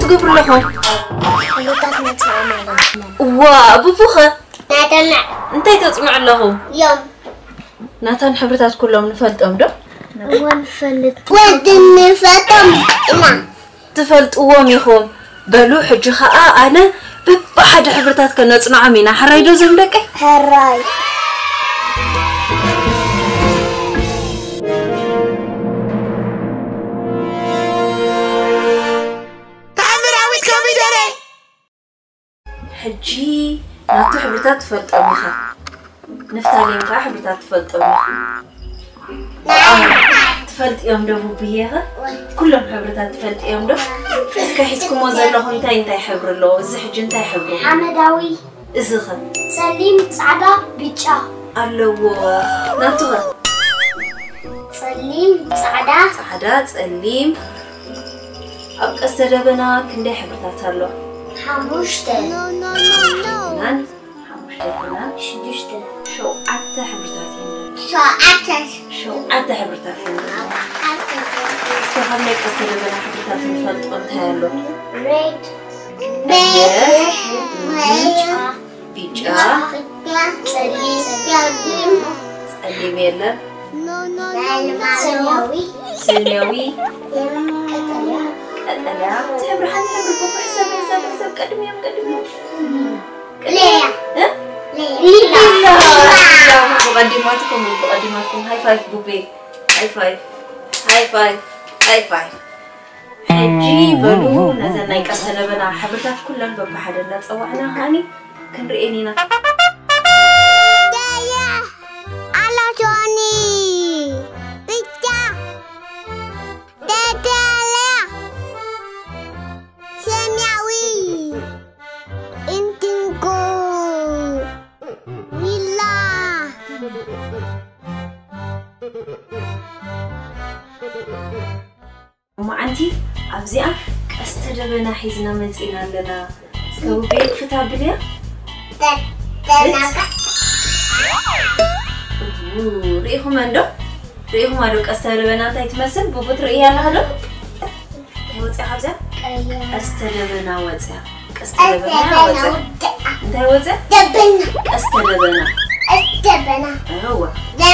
تقبر لهم وابوخه انت تسمع لهم يوم ناتان حبرتات كلهم نفلطهم دو ونفلط ودن فتم إما تفلطوهم يخوم بلو حجي خا انا بحد حبرتات كنصنع مينا حراي دو زمدك حراي تعمراوي كوميدري حجي ناتو حبرتات تفلطهم يخا نفتالين كا حبرتات تفلطهم تفلط يوم دو بيها كلهم حبرتات تفلط يوم دو اسكا حيتكم وزلهم انتي حبر له زحج انتي حبر حمداوي ازخه سليم صعدا بيتشا الو ناتو سليم صعدا سليم اب استدبنا كندي حبرتات الله حموشته نان حموشته شدشته شو عتا حبرتات شو عتا حبرتات استخدم لك استدبنا حبرتات الفلط انتهى ريد بيجا سليم يلا سنيوي قتلا تحبر حسب قدم يوم ليه مقدماتكم هاي فايف بوبي هاي فايف حجي بلو نزلنا يقتلبنا حبرتات كلن ببحدنا صوعنا هاني كنرئينينا ومعنتي أبزيا استدبنا حيزنا مزينا لنا سكو بيت فتابليا ريخو مندو استدبنا تايتمسل بوبت رئيا لهدو تايوتي حبزيا استدبنا وزيا استدبنا وزيا انتاي وزيا استدبنا هو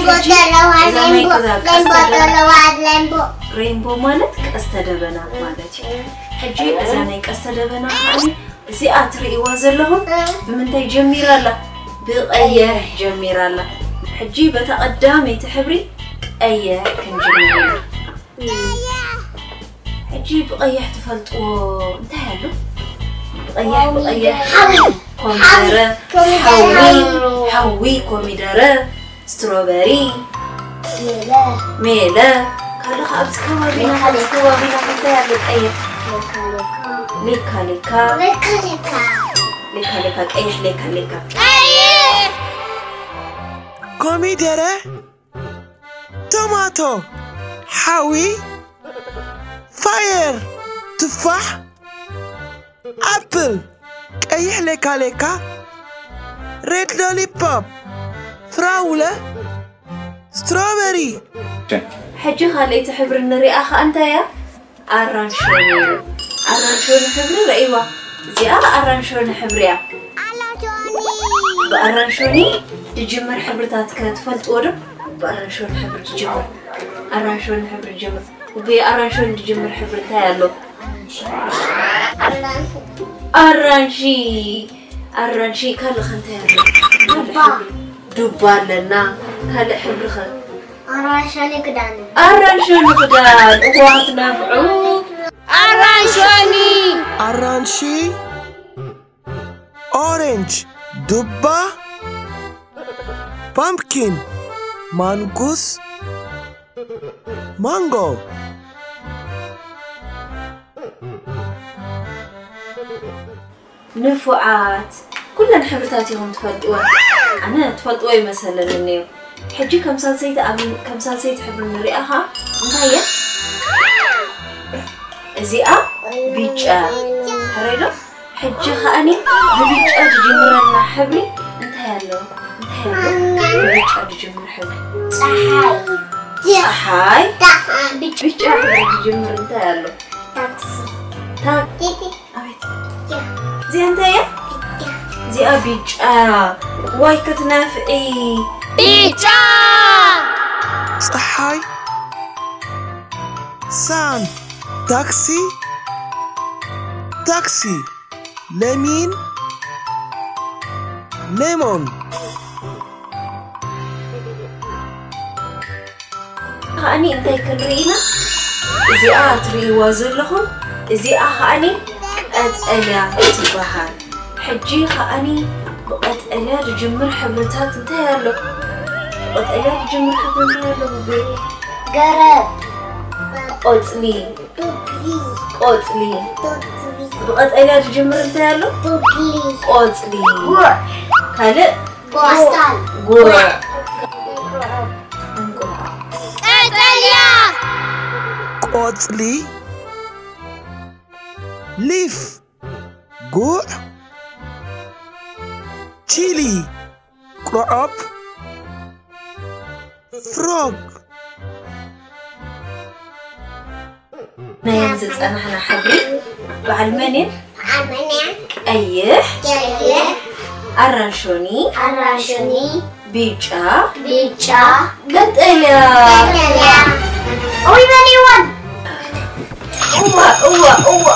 رينبو مالت استدبنا مالتي حجي ازانيك استدبنا يعني زي اتري وازلهم بمنتي جميراله بقيه جميراله حجي بتقدامي تحبري ايه كنجميراله حجي بقيه تفلطو انتهى له بقيه كوميدرة حوي كوميدرة ستروبري ميلا كله خابز كوابينا حتى لك ليكا ليكا كوميدرة توماتو حوي فاير تفاح أبل أيه ليكا ريد لوليبوب فراولة ستروبري حجي خالي تحبر النري أخا أنت يا أرانشوني حبر رأيوة زي أرانشوني حبريا بأرانشوني تجمر حبرتات كانت فلت أورب بأرانشوني حبر تجمر أرانشوني حبر تجمر وبأرانشوني تجمر حبر تايلو أرانشي كله خنتير دبار لنا كله حبر خن أرانشوني كدان وقت نفعو أرانشي أورنج دبا بامبكين مانغوس مانغو نفعات كلن حبرتاتهم تفلطوا أنا تفلطوا مثلا النيو حجي كم سال سيت حبر نريئها انتهي زيئة بيجا هريلو حجي خاني ببيجا تجمرنا حبري انتهي له ببيجا تجمر حبري صحاي بيجا حبري تجمر انتهي له تاكسي أنت يا زي أبيج واي كتنافعي بيتزا صحاي سان تاكسي تاكسي لمين ليمون خاني أنت يكرينا زي أتري وازلهم زي أخاني قد ألا تبهر حجي خاني قد ألا تجمر حبرتات أنت يالله قد ألا تجمر حبرتات يالله قرب قطلي توكلي قطلي توكلي قد ألا تجمر أنت يالله توكلي قطلي غور كلا بوستان غور إيطاليا قوتلي ليف جوع تشيلي كروب فروغ نينزل أنا حنا حبي بعلمني عمنك أيه جايه أرانشوني الراشوني بيجا بيتزا قد ألا إيطاليا أوي بني ون أوه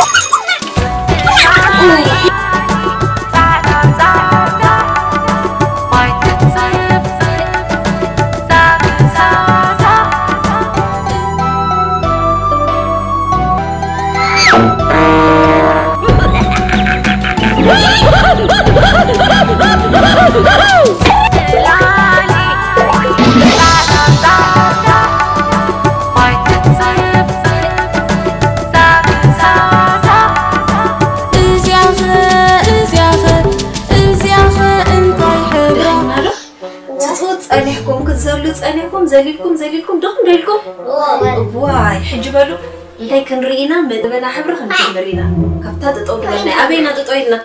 أنيكم زليلكم دخل دلكم واي حجبالو هيك نرينا بدنا حبر خنجبرينا كفتات تطولنا أبينا تطويلنا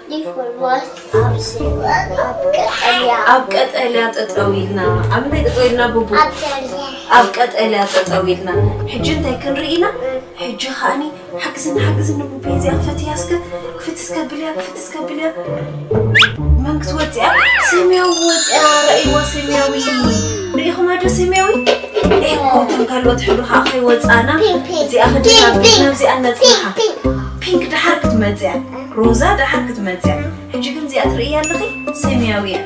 أبقت إلى تطويلنا أمنا تطويلنا بوبو أبقت إلى تطويلنا حجنت هيك نرينا حج خاني حجزنا بوبي زي فتياسك كفتسك بليا من كتوتيا سمياوي رأيوا سمياوي رأيكم هذا سمياوي إيه كنتم قالوا تحلو أخي وزأنا زي أخدنا زي أنا تسمعها بينك ده حركة مزع روزا ده حركة مزع حجي كن زي أتريا لخي سمياوي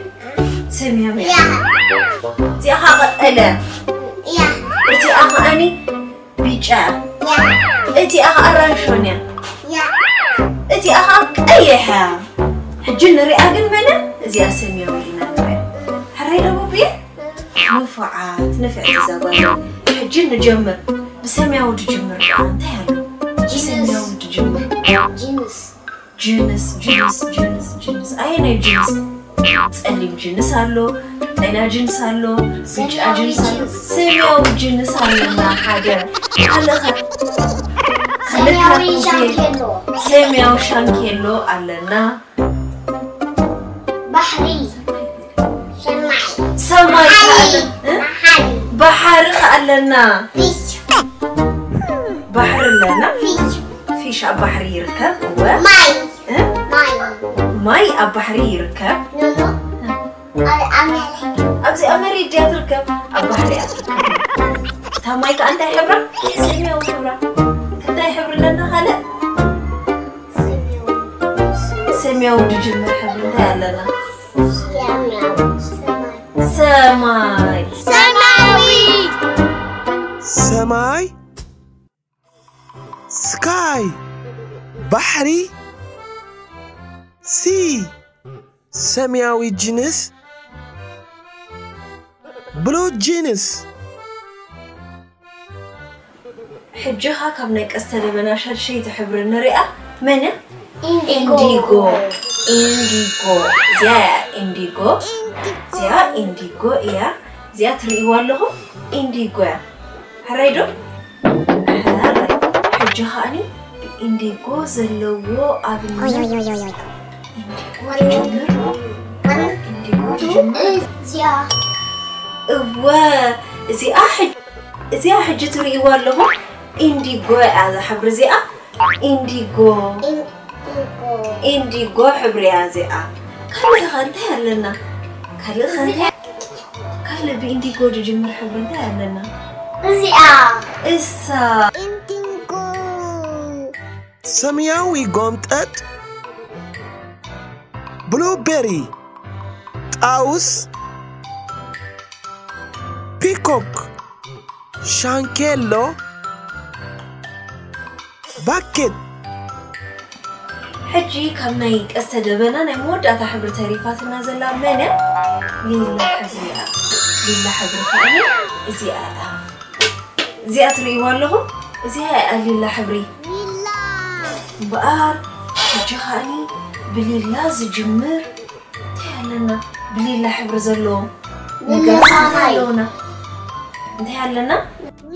زي أخا ألا إتي أخا أني بيجا إتي أخا أرانشونيا إتي أخا أيها حجنا رئاقن منا زي أسمياوي لنا حرينا بوبي نفعات نفع تزاوات حجنا نجمر بسمياوي تجمر أنت هلو بسمياوي تجمر جنس أين جنس تسألين جنس هلو أين جنس هلو بيجا جنس هلو سمياوي جنس هلو ما حاجة هلا سمياوي شانكيلو ألنا بحري سماي بحر خلنا فيش بحر لنا فيش بحر يركب هو ماي بحر يركب أبزي أمري دي تركب بحر يركب تماي كأنت حبرة سمياوي حبرة كأنت حبرة لنا هلا سمياوي تجمع حبرة لنا سماي سكاي بحري سي سمياوي جنس بلو جنس حجها كمنك استلمنا شيء تحبر النرئة منه إنديغو يا زي تريوا لهم إنديغو هرايدو حجها أني إنديغو زلوا أبناء زي حج تريوا لهم إنديغو هذا حبر زي إنديغو إنديغو حبريا زيا كله خنتها لنا كله خنتها كله بإنديغو جمر حبرتها لنا زيا إسا إنديغو سمياوي قمطت بلوبيري طاوس بيكوك شانكيلو باكيت حجي كم نايك استدبنا نمود أتا حبر تاريفاتنا زلا منه ليلا حبريا ليلا حبر فاني زيات ريوان لهم زيها ليلا حبري بقار حجي خاني بليلا زجمر تهلنا بليلا حبر زلوم نقرأ تهلونا تهلنا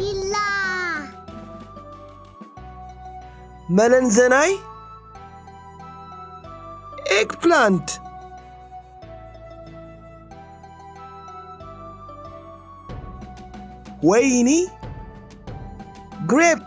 ملنزناي eggplant ويني grape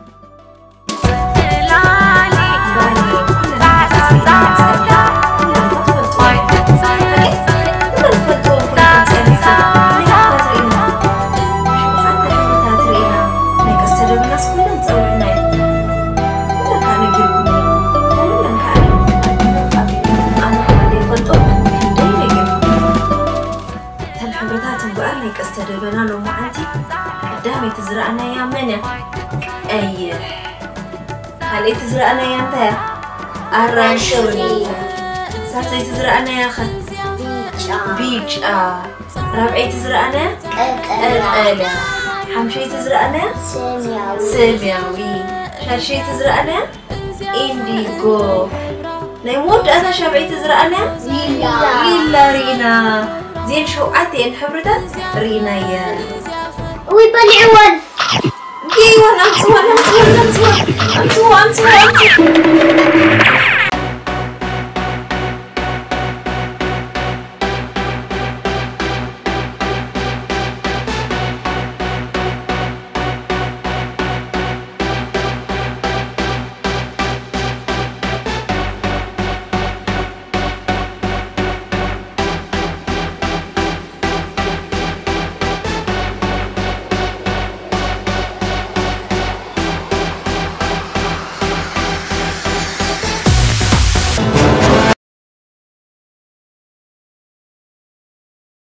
استدبنا لو معانتي قدامي تزرعنا يا منى أيه هل تزرعنا يا أنت أرانشوني ساتي تزرعنا يا خل بيج ربعي تزرعنا الألا حمشي تزرعنا سمياوي شاشي تزرعنا إنديغو نيمود أنا شابعي تزرعنا ليلا رينا زين شو عتين حبرتها رينايا ويبلعون أنتوا